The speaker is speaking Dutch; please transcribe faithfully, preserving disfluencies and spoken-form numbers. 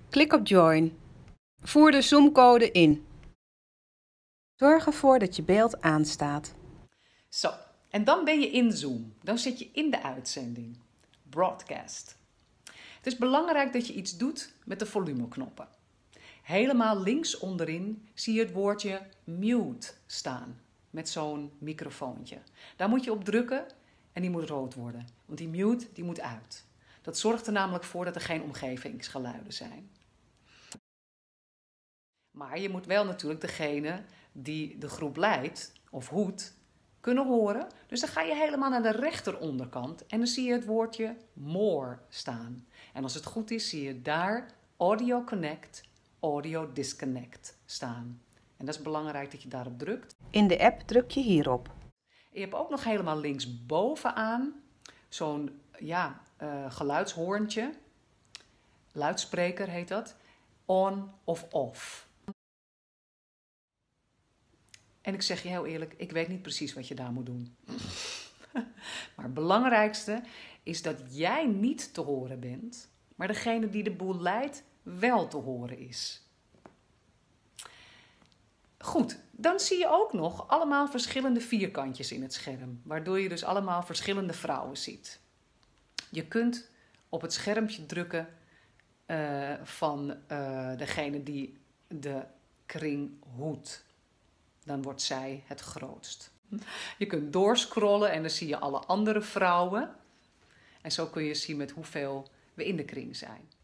Klik op Join. Voer de Zoom-code in. Zorg ervoor dat je beeld aanstaat. Zo, en dan ben je in Zoom. Dan zit je in de uitzending. Broadcast. Het is belangrijk dat je iets doet met de volumeknoppen. Helemaal links onderin zie je het woordje mute staan. Met zo'n microfoontje. Daar moet je op drukken en die moet rood worden. Want die mute die moet uit. Dat zorgt er namelijk voor dat er geen omgevingsgeluiden zijn. Maar je moet wel natuurlijk degene die de groep leidt of hoedt kunnen horen. Dus dan ga je helemaal naar de rechteronderkant en dan zie je het woordje more staan. En als het goed is zie je daar audio connect, audio disconnect staan. En dat is belangrijk dat je daarop drukt. In de app druk je hierop. Je hebt ook nog helemaal linksbovenaan zo'n ja, uh, geluidshoorntje. Luidspreker heet dat. On of off. En ik zeg je heel eerlijk, ik weet niet precies wat je daar moet doen. Maar het belangrijkste is dat jij niet te horen bent, maar degene die de boel leidt wel te horen is. Goed, dan zie je ook nog allemaal verschillende vierkantjes in het scherm, waardoor je dus allemaal verschillende vrouwen ziet. Je kunt op het schermpje drukken uh, van uh, degene die de kring hoedt. Dan wordt zij het grootst. Je kunt doorscrollen en dan zie je alle andere vrouwen. En zo kun je zien met hoeveel we in de kring zijn.